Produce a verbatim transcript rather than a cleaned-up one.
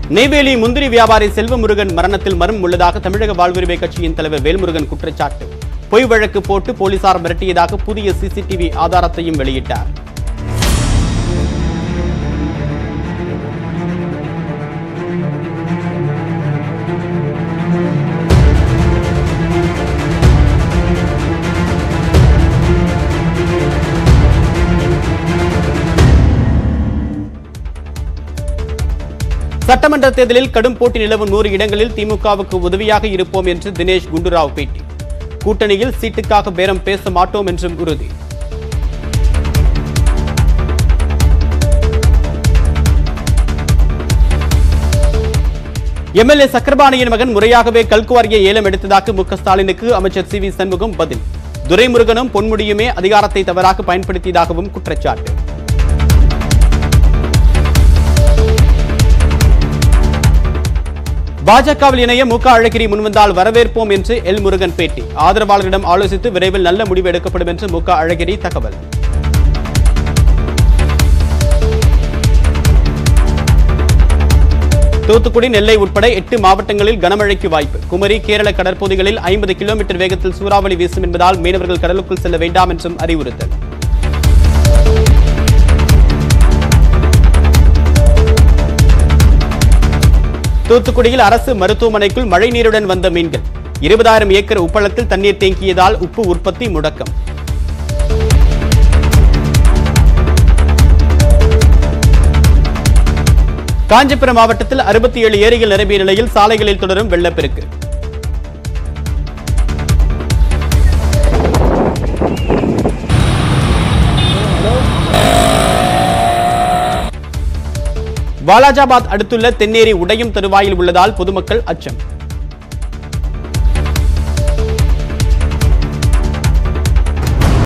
நெய்வேலி முந்திரி வியாபாரி செல்வமுருகன் மரணத்தில் மர்மம் உள்ளதாக தமிழக வாழ்வுரிமை கட்சியின் தலைவர் வேல்முருகன் குற்றச்சாட்டு. பொய் வழக்கு போட்டு போலீசார் மிரட்டியதாக புதிய சிசிடிவி ஆதாரத்தையும் வெளியிட்டார். சட்டமன்ற தேர்தலில் கடும் போட்டி நிலவும் நூறு இடங்களில் திமுகவுக்கு உதவியாக இருப்போம் என்று தினேஷ் குண்டுராவ் பேட்டி. கூட்டணியில் சீட்டுக்காக பேரம் பேச மாட்டோம் என்றும் உறுதி. எம்எல்ஏ சக்கரபாணியின் மகன் முறையாகவே கல்குவாரியை ஏலம் எடுத்ததாக மு க ஸ்டாலினுக்கு அமைச்சர் சி வி சண்முகம் பதில். துரைமுருகனும் பொன்முடியுமே அதிகாரத்தை தவறாக பயன்படுத்தியதாகவும் குற்றச்சாட்டு. பாஜகவில் இணைய மு க அழகிரி முன்வந்தால் வரவேற்போம் என்று எல் முருகன் பேட்டி. ஆதரவாளர்களிடம் ஆலோசித்து விரைவில் நல்ல முடிவு எடுக்கப்படும் என்று மு க அழகிரி தகவல். தூத்துக்குடி, நெல்லை உட்பட எட்டு மாவட்டங்களில் கனமழைக்கு வாய்ப்பு. குமரி, கேரள கடற்பகுதிகளில் ஐம்பது கிலோமீட்டர் வேகத்தில் சூறாவளி வீசும் என்பதால் மீனவர்கள் கடலுக்குள் செல்ல வேண்டாம் என்றும் அறிவுறுத்தல். தூத்துக்குடியில் அரசு மருத்துவமனைக்குள் மழை நீருடன் வந்த மீன்கள். இருபதாயிரம் ஏக்கர் உப்பளத்தில் தண்ணீர் தேங்கியதால் உப்பு உற்பத்தி முடக்கம். காஞ்சிபுரம் மாவட்டத்தில் அறுபத்தி ஏழு ஏரிகள் நிரம்பிய நிலையில் சாலைகளில் தொடரும் வெள்ளப்பெருக்கு. வாலாஜாபாத் அடுத்துள்ள தென்னேரி உடையும் தருவாயில் உள்ளதால் பொதுமக்கள் அச்சம்.